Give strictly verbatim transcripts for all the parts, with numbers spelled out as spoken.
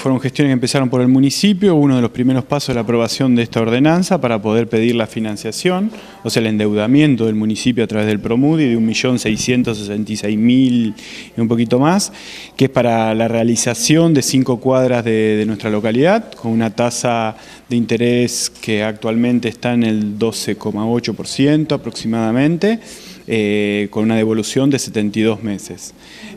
fueron gestiones que empezaron por el municipio, uno de los primeros pasos es la aprobación de esta ordenanza para poder pedir la financiación, o sea, el endeudamiento del municipio a través del Promudi de un millón seiscientos sesenta y seis mil y un poquito más, que es para la realización de cinco cuadras de, de nuestra localidad, con una tasa de interés que actualmente está en el doce coma ocho por ciento aproximadamente, eh, con una devolución de setenta y dos meses.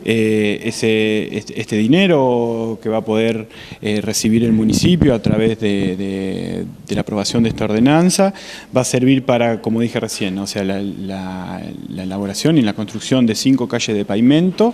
Eh, ese, este, este dinero que va a poder eh, recibir el municipio a través de, de, de la aprobación de esta ordenanza va a servir para, como dije recién, ¿no? O sea, la, la, la elaboración y la construcción de cinco calles de pavimento,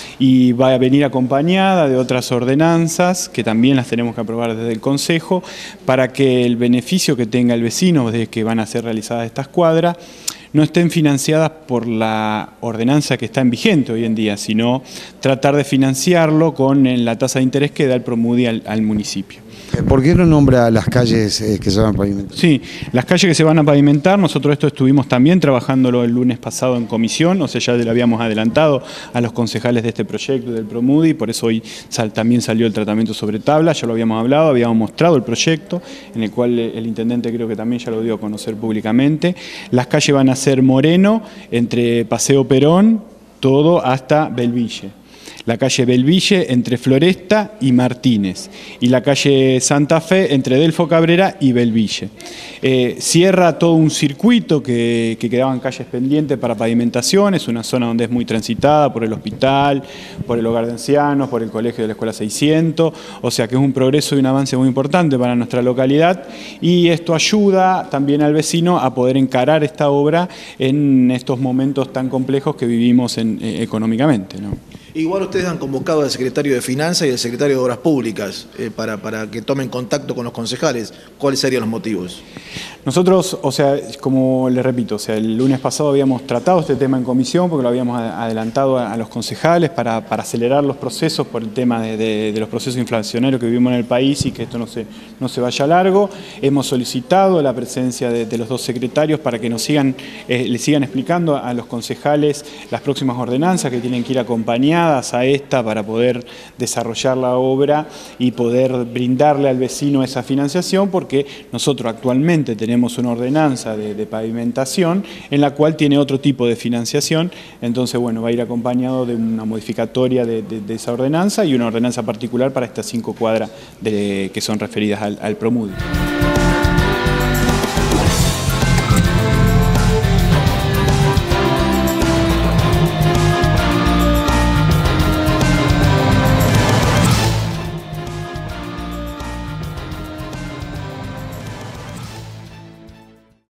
y va a venir acompañada de otras ordenanzas que también las tenemos que aprobar desde el Consejo para que el beneficio que tenga el vecino de que van a ser realizadas estas cuadras no estén financiadas por la ordenanza que está en vigente hoy en día, sino tratar de financiarlo con la tasa de interés que da el Promudi al, al municipio. ¿Por qué no nombra las calles eh, que se van a pavimentar? Sí, las calles que se van a pavimentar, nosotros esto estuvimos también trabajándolo el lunes pasado en comisión, o sea, ya le habíamos adelantado a los concejales de este proyecto del Promudi, por eso hoy sal, también salió el tratamiento sobre tabla, ya lo habíamos hablado, habíamos mostrado el proyecto, en el cual el intendente creo que también ya lo dio a conocer públicamente. Las calles van a ser Moreno, entre Paseo Perón, todo hasta Belville. La calle Belville entre Floresta y Martínez, y la calle Santa Fe entre Delfo Cabrera y Belville. Eh, cierra todo un circuito que, que quedaban calles pendientes para pavimentación, es una zona donde es muy transitada por el hospital, por el hogar de ancianos, por el colegio de la Escuela seiscientos, o sea que es un progreso y un avance muy importante para nuestra localidad, y esto ayuda también al vecino a poder encarar esta obra en estos momentos tan complejos que vivimos en, eh, económicamente, ¿no? Igual ustedes han convocado al secretario de Finanzas y al secretario de Obras Públicas eh, para, para que tomen contacto con los concejales. ¿Cuáles serían los motivos? Nosotros, o sea, como les repito, o sea, el lunes pasado habíamos tratado este tema en comisión porque lo habíamos adelantado a, a los concejales para, para acelerar los procesos por el tema de, de, de los procesos inflacionarios que vivimos en el país y que esto no se, no se vaya largo. Hemos solicitado la presencia de, de los dos secretarios para que nos sigan, eh, les sigan explicando a los concejales las próximas ordenanzas que tienen que ir acompañadas a esta para poder desarrollar la obra y poder brindarle al vecino esa financiación, porque nosotros actualmente tenemos Tenemos una ordenanza de, de pavimentación en la cual tiene otro tipo de financiación, entonces bueno, va a ir acompañado de una modificatoria de, de, de esa ordenanza y una ordenanza particular para estas cinco cuadras de, que son referidas al, al Promudi.